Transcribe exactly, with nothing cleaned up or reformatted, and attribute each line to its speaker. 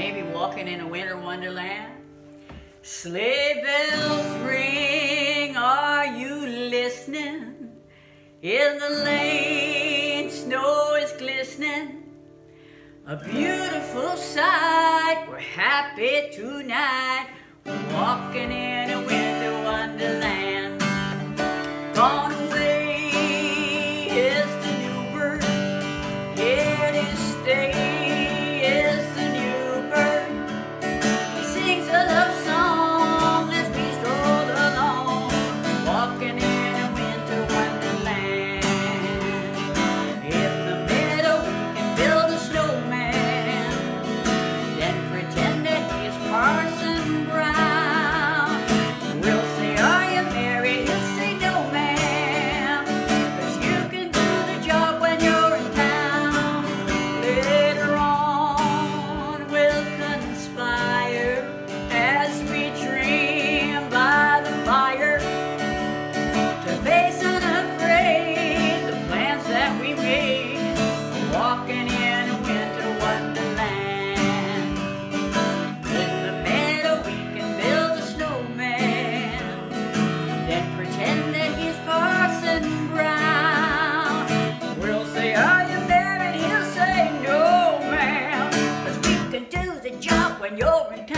Speaker 1: maybe walking in a winter wonderland. Sleigh bells ring, are you listening? In the lane, snow is glistening. A beautiful sight, we're happy tonight, walking in a winter wonderland. Gone away is the new bird, here to stay is the new bird. He sings a love song as we stroll along, walking in a winter wonderland. In the meadow we can build a snowman, then pretend that he's Parson Brown. We'll say, are you married? He'll say, no ma'am, 'cause you can do the job when you're in town. Later on we'll conspire as we dream by the fire, to face unafraid the plans that we made, walking in a winter wonderland. In the meadow we can build a snowman, then pretend that he's Parson Brown. We'll say, are you married? He'll say, no ma'am, 'cause we can do the job when you're in town.